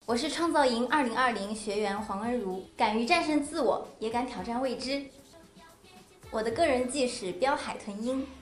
我是创造营2020学员黄恩如，敢于战胜自我，也敢挑战未知。我的个人技是标海豚音。